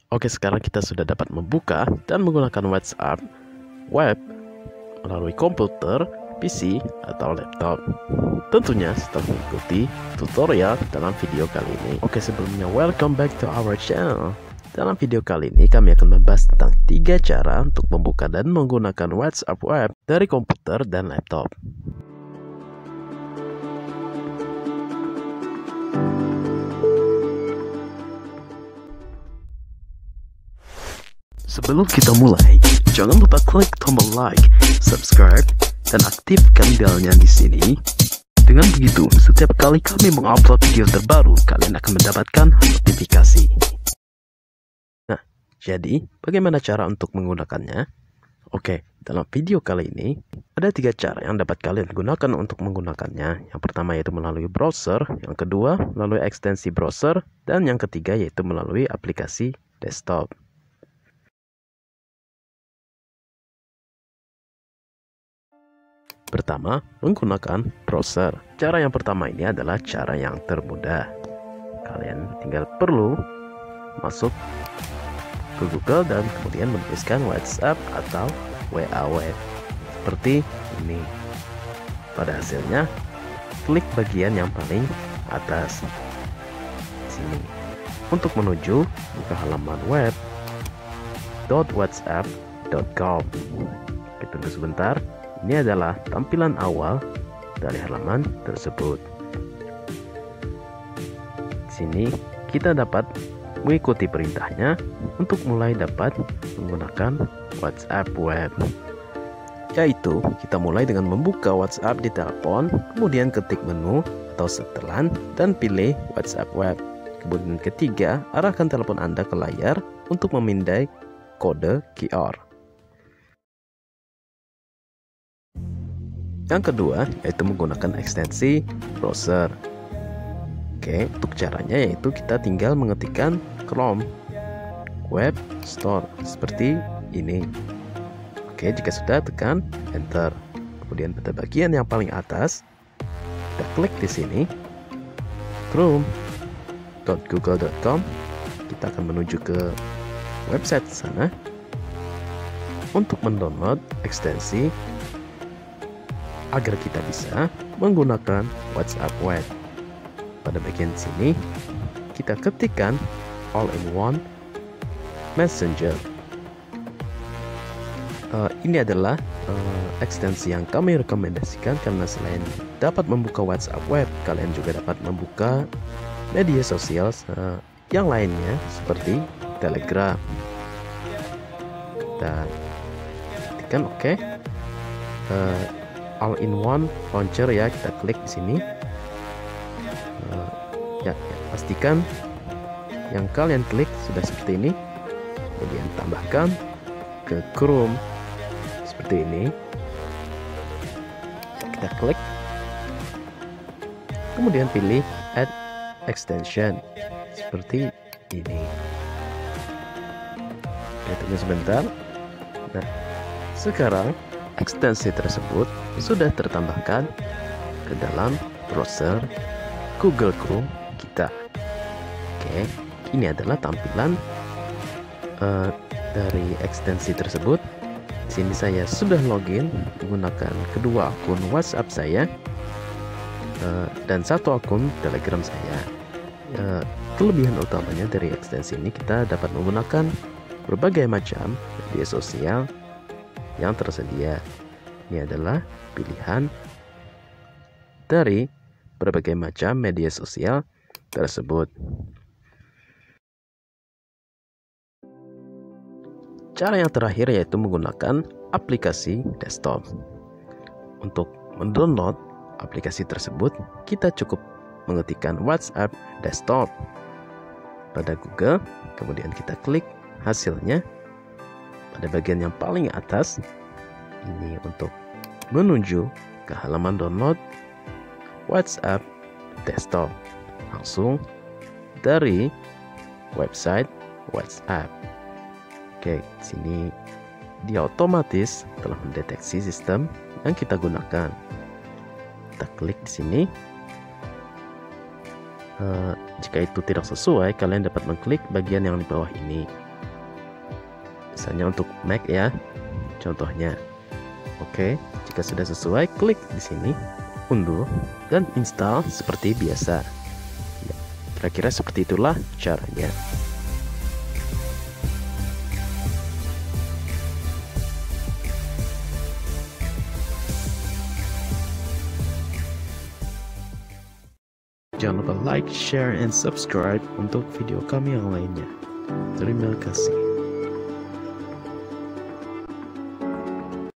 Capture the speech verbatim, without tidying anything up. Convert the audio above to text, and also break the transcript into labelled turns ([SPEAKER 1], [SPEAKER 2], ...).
[SPEAKER 1] Oke, sekarang kita sudah dapat membuka dan menggunakan WhatsApp web melalui komputer, P C, atau laptop. Tentunya setelah mengikuti tutorial dalam video kali ini. Oke, sebelumnya welcome back to our channel. Dalam video kali ini kami akan membahas tentang tiga cara untuk membuka dan menggunakan WhatsApp web dari komputer dan laptop. Sebelum kita mulai, jangan lupa klik tombol like, subscribe, dan aktifkan belnya di sini. Dengan begitu, setiap kali kami mengupload video terbaru, kalian akan mendapatkan notifikasi. Nah, jadi bagaimana cara untuk menggunakannya? Oke, dalam video kali ini ada tiga cara yang dapat kalian gunakan untuk menggunakannya. Yang pertama yaitu melalui browser, yang kedua melalui ekstensi browser, dan yang ketiga yaitu melalui aplikasi desktop. Pertama, menggunakan browser. Cara yang pertama ini adalah cara yang termudah. Kalian tinggal perlu masuk ke Google dan kemudian menuliskan WhatsApp atau W A web seperti ini. Pada hasilnya, klik bagian yang paling atas sini untuk menuju ke halaman web dot whatsapp dot com. Tunggu sebentar. Ini adalah tampilan awal dari halaman tersebut. Di sini kita dapat mengikuti perintahnya untuk mulai dapat menggunakan WhatsApp web. Yaitu kita mulai dengan membuka WhatsApp di telepon, kemudian ketik menu atau setelan dan pilih WhatsApp web. Kemudian ketiga, arahkan telepon Anda ke layar untuk memindai kode Q R. Yang kedua yaitu menggunakan ekstensi browser. Oke, untuk caranya yaitu kita tinggal mengetikkan Chrome Web Store seperti ini. Oke, jika sudah tekan Enter. Kemudian pada bagian yang paling atas kita klik di sini chrome dot google dot com. Kita akan menuju ke website sana untuk mendownload ekstensi agar kita bisa menggunakan WhatsApp web. Pada bagian sini kita ketikkan all-in-one messenger. Uh, ini adalah uh, ekstensi yang kami rekomendasikan karena selain dapat membuka WhatsApp web, kalian juga dapat membuka media sosial uh, yang lainnya seperti Telegram. Dan ketikkan oke. Okay. Uh, all-in-one launcher ya, kita klik di sini. Uh, ya, ya, pastikan yang kalian klik sudah seperti ini. Kemudian tambahkan ke Chrome seperti ini. Kita klik. Kemudian pilih Add Extension seperti ini. Kita tunggu sebentar. Nah, sekarang ekstensi tersebut sudah tertambahkan ke dalam browser Google Chrome kita. Oke, ini adalah tampilan uh, dari ekstensi tersebut. Di sini saya sudah login menggunakan kedua akun WhatsApp saya uh, dan satu akun Telegram saya. Uh, kelebihan utamanya dari ekstensi ini kita dapat menggunakan berbagai macam media sosial yang tersedia. Ini adalah pilihan dari berbagai macam media sosial tersebut. Cara yang terakhir yaitu menggunakan aplikasi desktop. Untuk mendownload aplikasi tersebut, kita cukup mengetikkan WhatsApp desktop pada Google, kemudian kita klik hasilnya. Pada bagian yang paling atas ini untuk menuju ke halaman download WhatsApp desktop langsung dari website WhatsApp. Oke, sini dia otomatis telah mendeteksi sistem yang kita gunakan. Kita klik di sini. Uh, jika itu tidak sesuai, kalian dapat mengklik bagian yang di bawah ini. Misalnya untuk Mac ya, contohnya. Oke, jika sudah sesuai, klik di sini, unduh, dan install seperti biasa. Ya, kira-kira seperti itulah caranya. Jangan lupa like, share, and subscribe untuk video kami yang lainnya. Terima kasih.